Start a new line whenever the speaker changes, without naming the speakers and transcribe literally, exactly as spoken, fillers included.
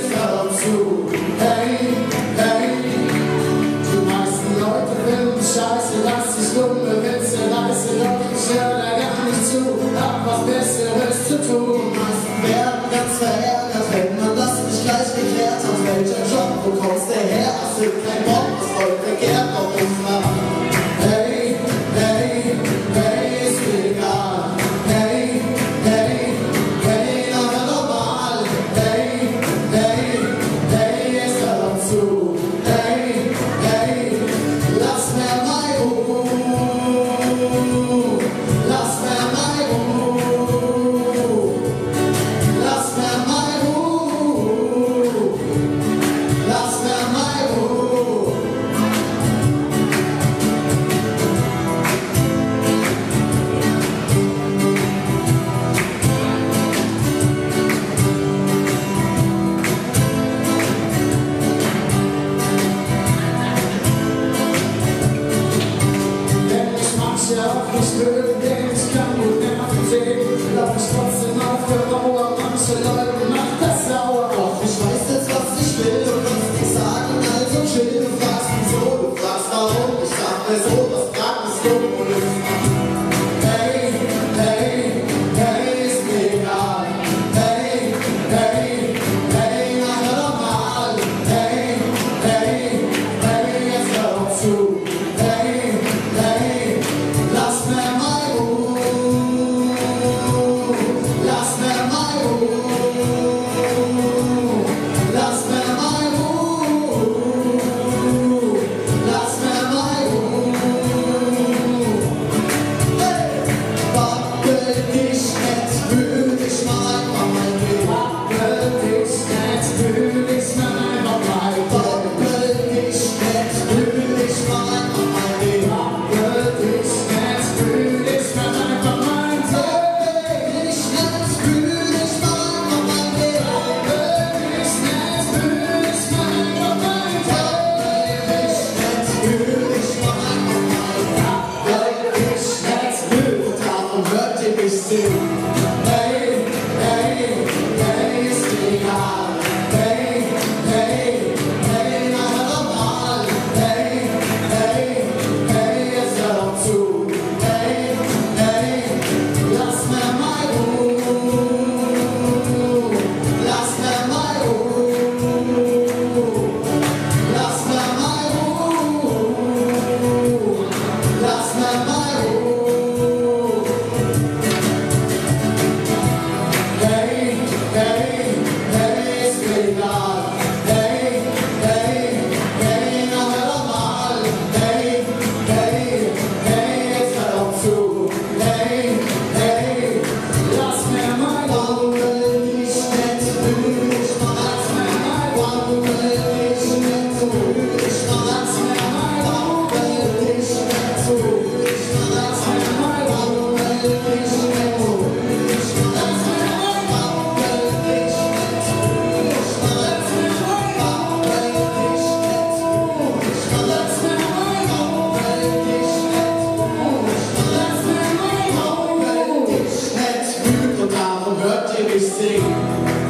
jetzt hör zu. Hey, hey, die meisten Leute finden Scheiße, dass ich dumme Witze reiße, doch ich hör da gar nicht zu, hab was Besseres zu tun. Die meisten werden ganz verärgert, wenn man das nicht gleich geklärt hat. Welcher Job, wo kommst du her? Hast du kein Bock, was Volk begehrt auf uns nach? Hey, hey, hey, ist mir egal. Hey, hey, hey, aber normal. Hey, hey, hey, jetzt hör doch zu. Hey, hey, lass mir mal Ruhe. Lass mir mal Ruhe. Lass mir mal Ruhe. Lass mir mal Ruhe. Wenn mich manche auch nicht mögen, denn ich kann gut nerven sehen, lauf ich trotzdem auf der Mauer, manche Leute macht das sauer. Doch ich weiß jetzt, was ich will, du kannst nicht sagen, also chill. Du fragst wieso, du fragst warum, ich sag mir so, was grad ist dumm und ist. Hey, hey, hey, ist mir egal. Hey, hey, hey, na hör doch mal. Hey, hey, hey, jetzt hör doch zu. Hey, hey, lass mir mal Ruhe. Lass mir mal Ruhe. Lass mir mal Ruhe. Lass mir mal Ruhe. Hey, wappel dich nicht, fühl dich mal mal gehen. Wappel dich nicht, fühl dich mal einfach mal gehen. Wappel dich nicht, fühl dich mal mal gehen. Wappel dich nicht, fühl dich mal einfach mal gehen. Wappel dich nicht, fühl dich mal mal gehen. Wappel dich nicht, fühl dich mal einfach mal gehen. Wappel dich nicht, fühl dich mal einfach mal gehen. Wappel dich nicht, fühl dich davon hört ihr mich singen. Hey, hey, hey, ist mir egal. Hey, hey, hey, na hör doch mal. Hey, hey, hey, jetzt hör doch zu. Hey, hey, lass mir mal Ruhe. Lass mir mal Ruhe. Lass mir mal Ruhe. Lass mir mal Ruhe. Hey, hey, hey, ist mir egal. Hey, hey, hey, na hör doch mal. Hey, hey, hey, jetzt hör doch zu. Hey, hey, lass mir mal Wappel dich nicht, fühl dich mal. Lass mir mal Wappel dich nicht, fühl dich mal. Lass mir mal Wappel dich nicht, fühl dich mal. Lass mir mal Wappel dich nicht, fühl dich mal. Lass mir mal Wappel dich nicht, fühl dich mal. Lass mir mal Wappel dich nicht, fühl dich mal. Lass mir mal Wappel dich nicht, fühl dich mal. Lass mir mal Wappel dich nicht, fühl. Und darum hört ihr mich singen.